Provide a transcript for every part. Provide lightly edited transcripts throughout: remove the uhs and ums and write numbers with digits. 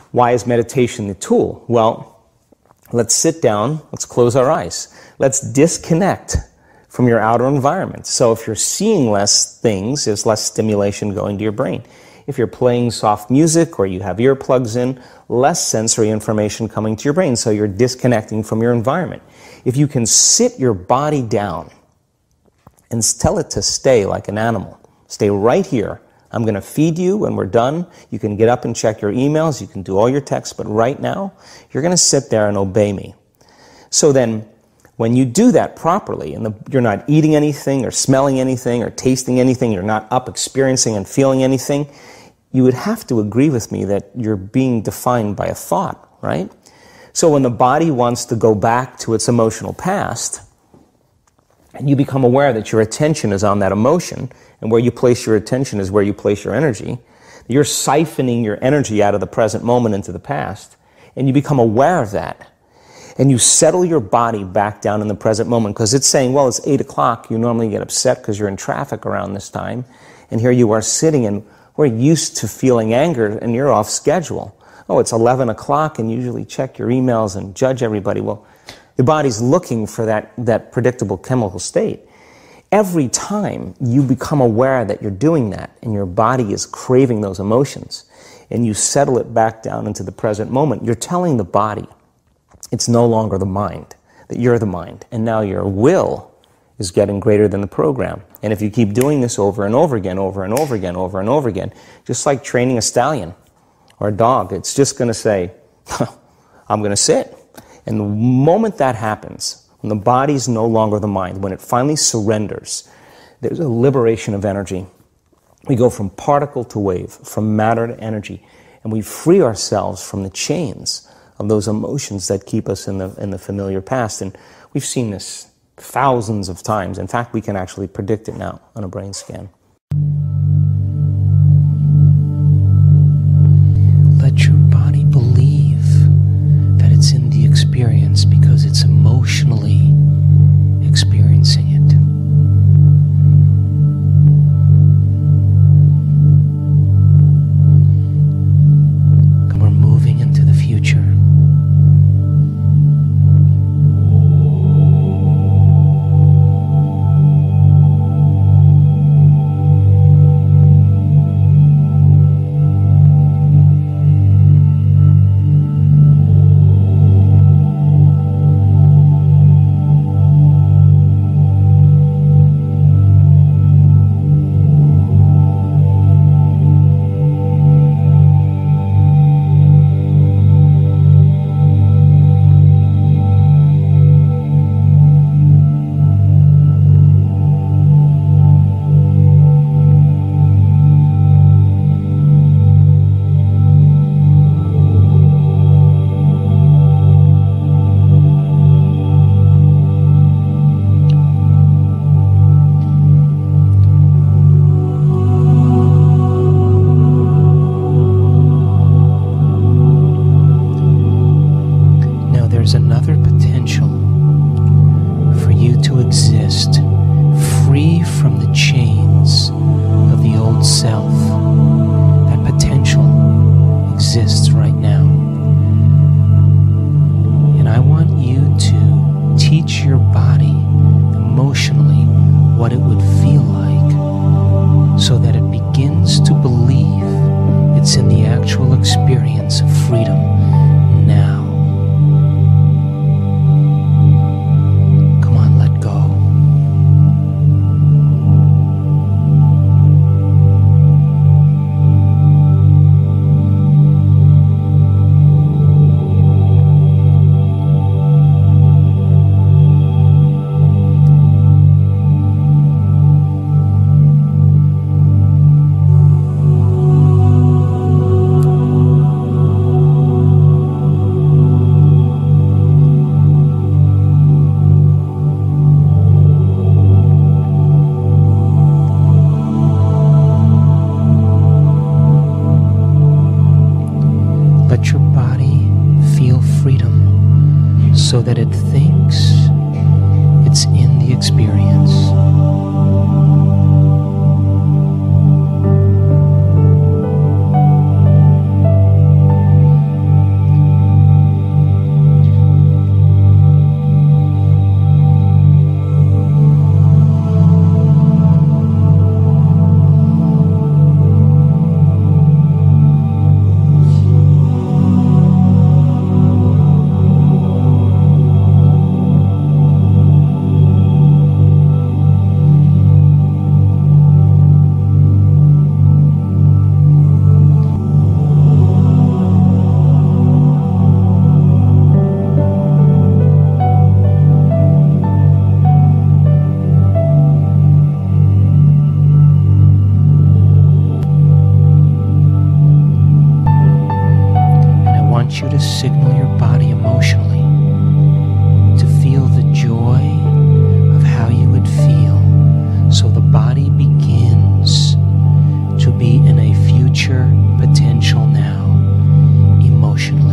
Why is meditation the tool? Well, let's sit down, let's close our eyes. Let's disconnect from your outer environment. So if you're seeing less things, there's less stimulation going to your brain. If you're playing soft music or you have earplugs in, less sensory information coming to your brain, so you're disconnecting from your environment. If you can sit your body down and tell it to stay like an animal, stay right here. I'm going to feed you when we're done. You can get up and check your emails, you can do all your texts, but right now, you're going to sit there and obey me. So then, when you do that properly, and you're not eating anything or smelling anything or tasting anything, you're not up experiencing and feeling anything, you would have to agree with me that you're being defined by a thought, right? So when the body wants to go back to its emotional past, and you become aware that your attention is on that emotion, and where you place your attention is where you place your energy, you're siphoning your energy out of the present moment into the past, and you become aware of that. And you settle your body back down in the present moment, because it's saying, well, it's 8 o'clock. You normally get upset because you're in traffic around this time. And here you are sitting, and we're used to feeling anger, and you're off schedule. Oh, it's 11 o'clock, and you usually check your emails and judge everybody. Well, the body's looking for that predictable chemical state. Every time you become aware that you're doing that, and your body is craving those emotions, and you settle it back down into the present moment, you're telling the body, it's no longer the mind, that you're the mind. And now your will is getting greater than the program. And if you keep doing this over and over again, over and over again, over and over again, just like training a stallion or a dog, it's just going to say, I'm going to sit. And the moment that happens, when the body's no longer the mind, when it finally surrenders, there's a liberation of energy. We go from particle to wave, from matter to energy, and we free ourselves from the chains of those emotions that keep us in the familiar past. And we've seen this thousands of times. In fact, we can actually predict it now on a brain scan. Let your body believe that it's in the experience because it's emotionally experiencing it. And we're moving into the future. So that it thinks it's in the experience. want you to signal your body emotionally to feel the joy of how you would feel, so the body begins to be in a future potential now, emotionally.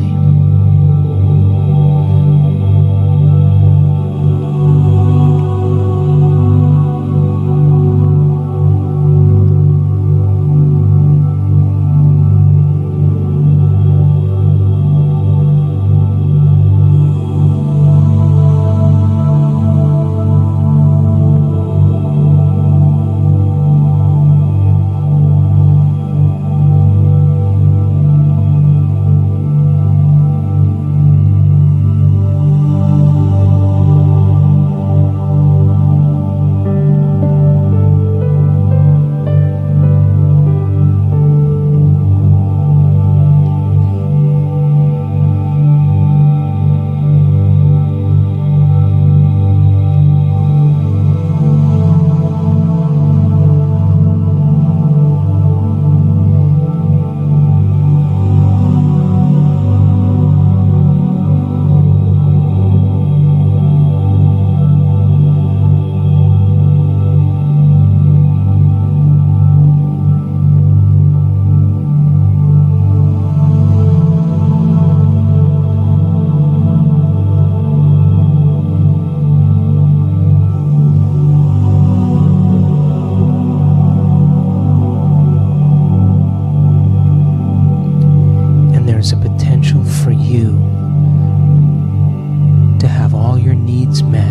There's a potential for you to have all your needs met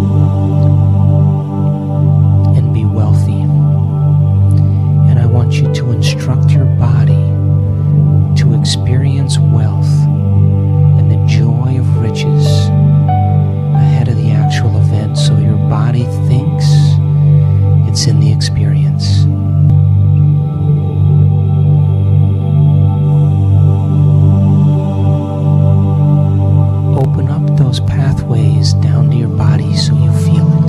and be wealthy. And I want you to instruct your body to experience wealth and the joy of riches ahead of the actual event, so your body thinks it's in the experience. Open up those pathways down to your body so you feel it.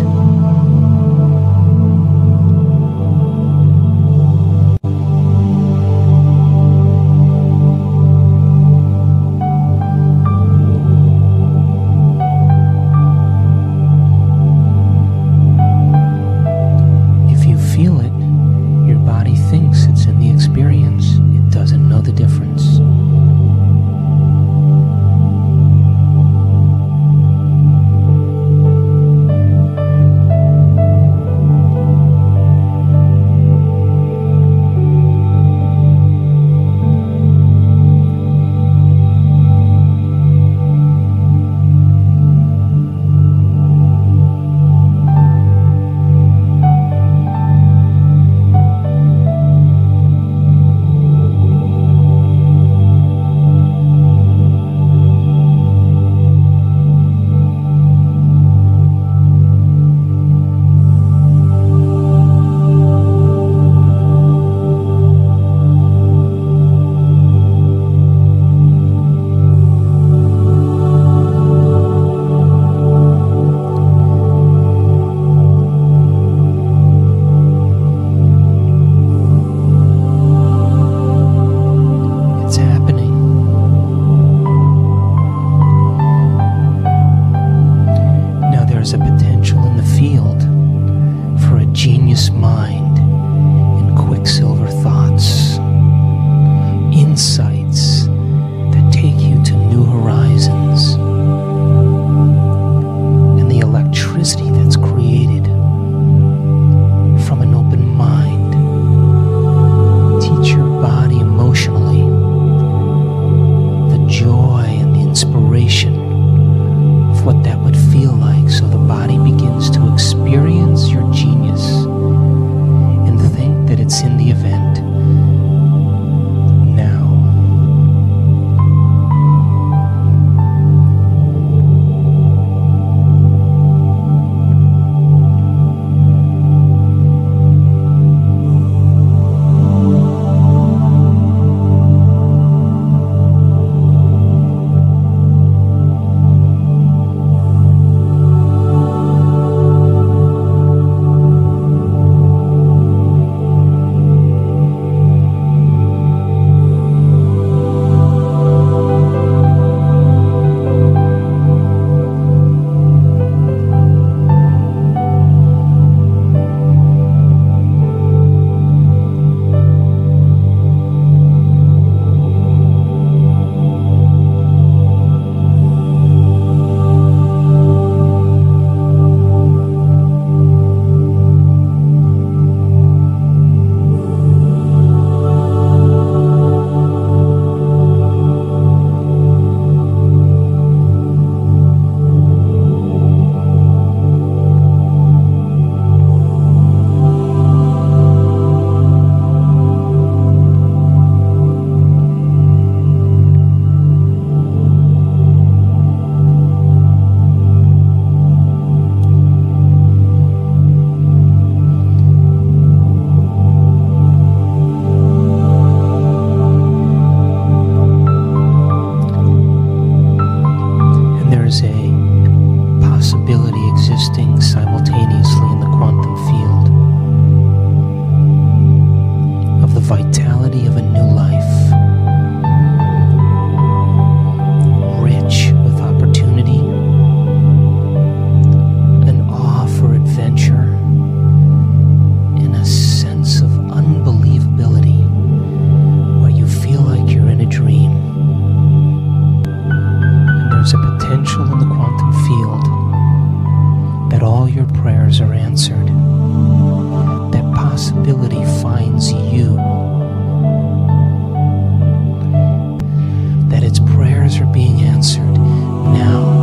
possibility finds you, that its prayers are being answered now.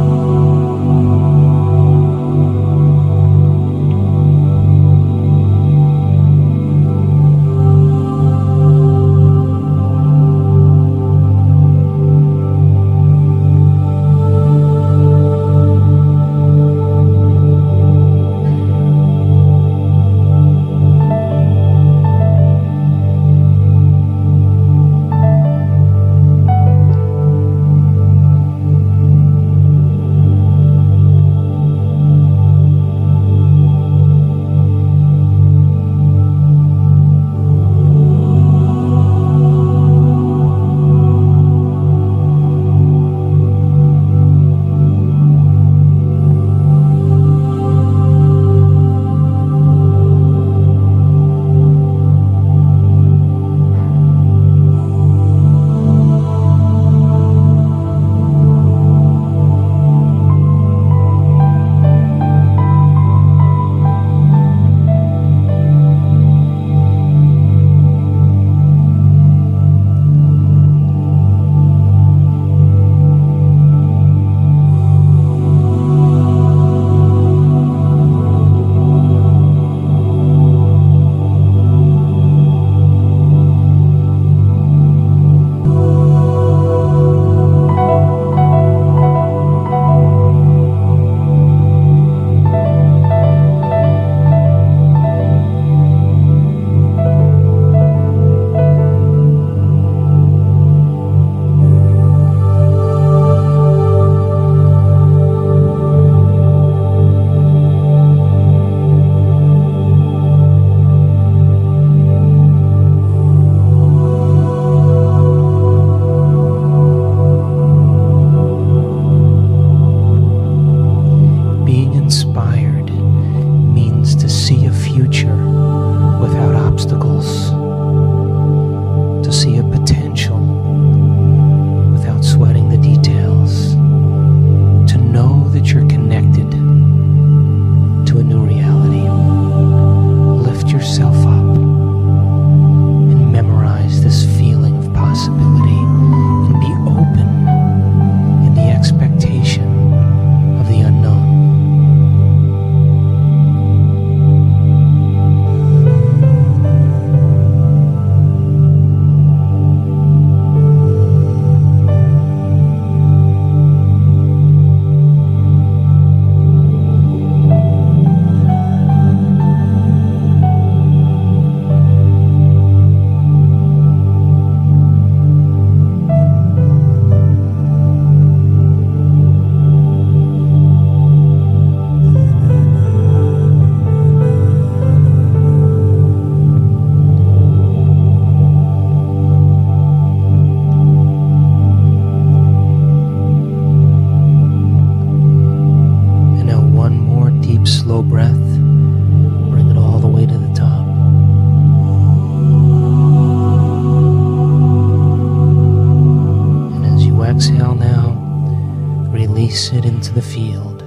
Release it into the field.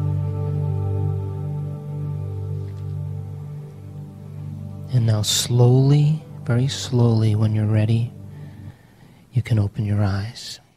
And now slowly, very slowly, when you're ready, you can open your eyes.